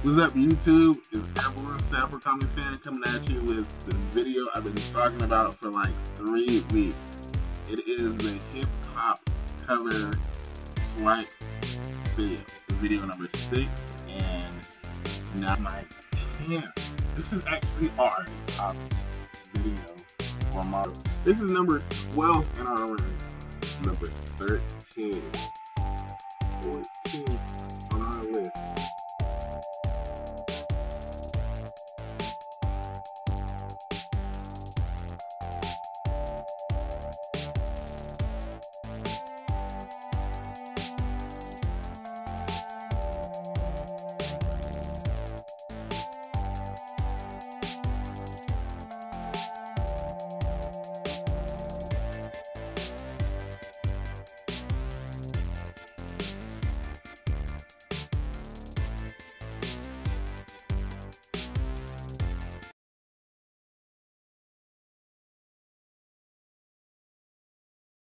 What's up, YouTube? It's Everyone Sapper Comic Fan coming at you with the video I've been talking about for like 3 weeks. It is the hip hop cover swipe video. It's video number 6 and now my 10th. This is actually our top video or model. This is number 12 in our rank. Number 13, 14,